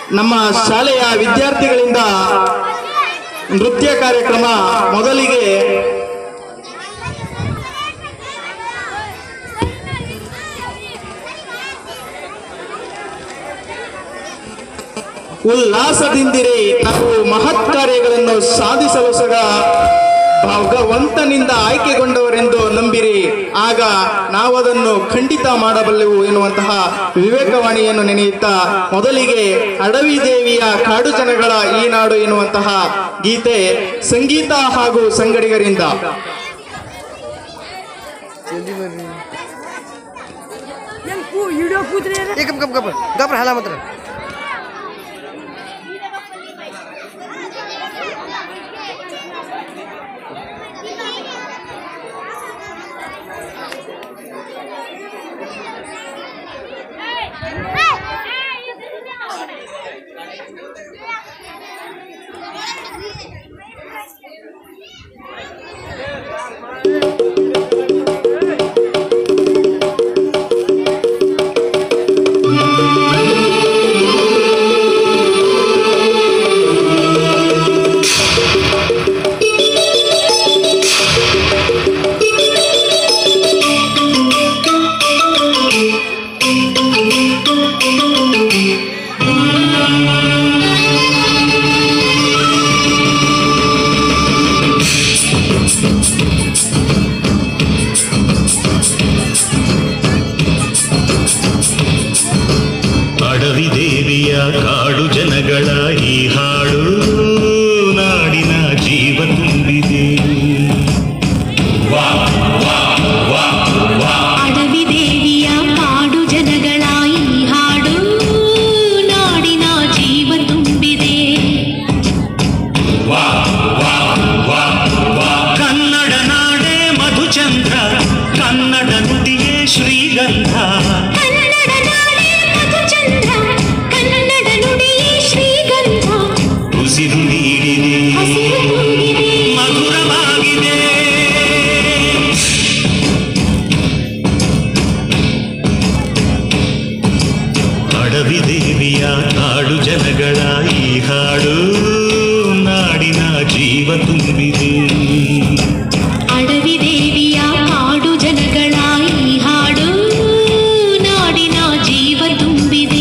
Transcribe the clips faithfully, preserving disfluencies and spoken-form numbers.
ನಮ್ಮ ಶಾಲೆಯ ವಿದ್ಯಾರ್ಥಿಗಳಿಂದ ನೃತ್ಯ ಕಾರ್ಯಕ್ರಮ. ಮೊದಲಿಗೆ ಉಲ್ಲಾಸದಿಂದಿರಿ, ನಾವು ಮಹತ್ ಕಾರ್ಯಗಳನ್ನು ಸಾಧಿಸಲು ಸಹ ಭಗವಂತನಿಂದ ಆಯ್ಕೆಗೊಂಡವರೆಂದು ನಂಬಿರಿ, ಆಗ ನಾವದನ್ನು ಖಂಡಿತ ಮಾಡಬಲ್ಲೆವು ಎನ್ನುವಂತಹ ವಿವೇಕವಾಣಿಯನ್ನು ನೆನೆಯುತ್ತಾ ಮೊದಲಿಗೆ ಅಡವಿ ದೇವಿಯ ಕಾಡು ಜನಗಳ ಈ ನಾಡು ಎನ್ನುವಂತಹ ಗೀತೆ ಸಂಗೀತ ಹಾಗೂ ಸಂಗಡಿಗರಿಂದ. ಅಡವಿ ದೇವಿಯ ಕಾಡು ಜನಗಳ ಈ ಹಾಡು ನಾಡಿನ ಜೀವ ತುಂಬಿದೆ. ಅಡವಿ ದೇವಿಯ ಕಾಡು ಜನಗಳ ಈ ಹಾಡು ನಾಡಿನ ಜೀವ ತುಂಬಿದೆ. ಕನ್ನಡ ನಾಡೇ ಮಧುಚಂದ್ರ, ಕನ್ನಡ ನುಡಿಯೇ ಶ್ರೀಗಂಧ. ಉಸಿರು ನೀಡಿದೆ, ಮಧುರವಾಗಿದೆ. ಅಡವಿ ದೇವಿಯ ಕಾಡು ಜನಗಳ ಈ ಹಾಡು ನಾಡಿನ ಜೀವ ತುಂಬಿದೆ. ಅಡವಿ ದೇವಿಯ ಕಾಡು ಜನಗಳ ಈ ಹಾಡು ನಾಡಿನ ಜೀವ ತುಂಬಿದೆ.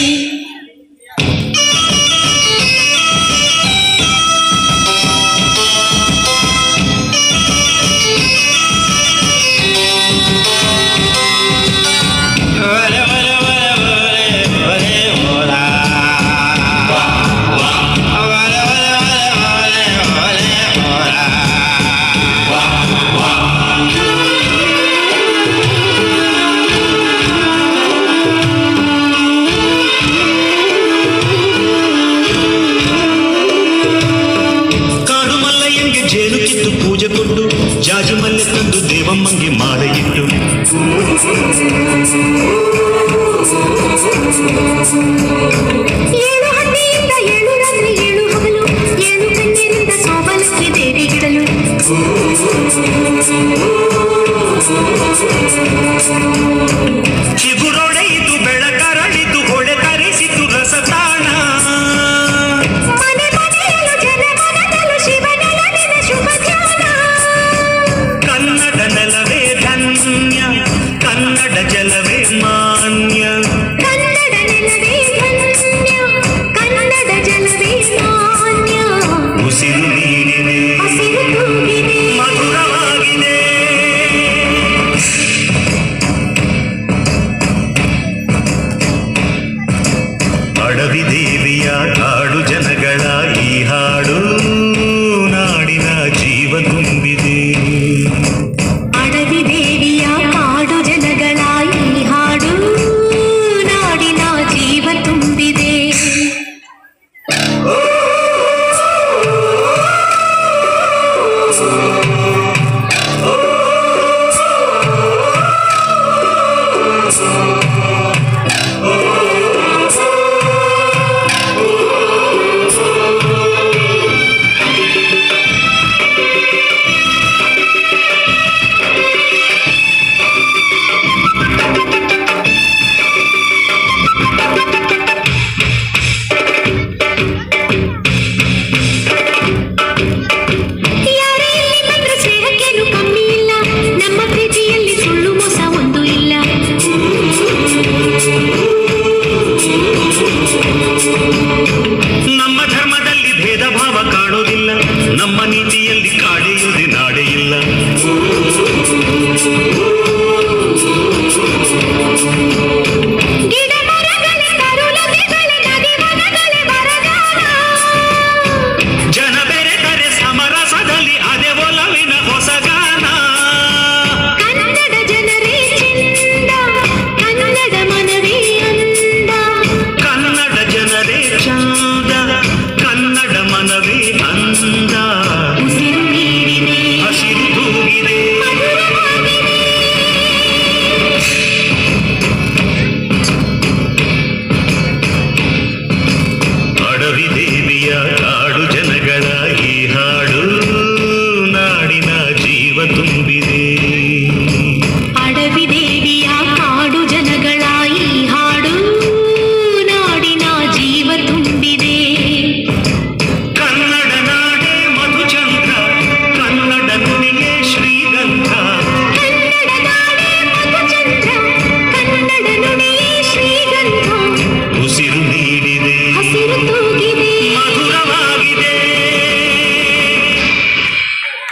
ಜೇನು ಕಿತ್ತು ಪೂಜೆ ಕೊಟ್ಟು ಜಾಜು ಮಲ್ಲೆ ತಂದು ದೇವಮ್ಮಂಗೆ ಮಾಲೆ ಇಟ್ಟು ಏಳು ಹಣ್ಣಿಯಿಂದ ಏಳು ರಾತ್ರಿ ಏಳು ಹಗಲು ಏಳು ಕಣ್ಣೀರಿಂದ ಸೋಬಲಕ್ಕೆ ದೇವಿಗಿಡಲು ಚಿಗುರೊಡೆಯಿತು ಬೆಳಕರಳಿತು ಹೊಳೆ ತರಿಸಿತು ರಸತಾಣ. ಕನ್ನಡ ನೆಲವೇ ಧನ್ಯ, ಕನ್ನಡ ಜಲವೇ ಮಾನ್ಯ. ಕನ್ನಡ ನೆಲವೇ ಧನ್ಯ, ಕನ್ನಡ ಜಲವೇ ಮಾನ್ಯ. ಉಸಿರು ನೀಡಿದೆ, ಹಸಿರು ತುಂಬಿದೆ, ಮಧುರವಾಗಿದೆ. ಅಡವಿ ದೇವಿಯ ಕಾಡು ಜನಗಳ ಈ ಹಾಡು ನಾಡಿನ ಜೀವ ತುಂಬಿದೆ. ಅಡವಿ ದೇವಿಯ ಕಾಡು ಜನಗಳ ಈ ಹಾಡು ನಾಡಿನ ಜೀವ ತುಂಬಿದೆ. Oh ಿ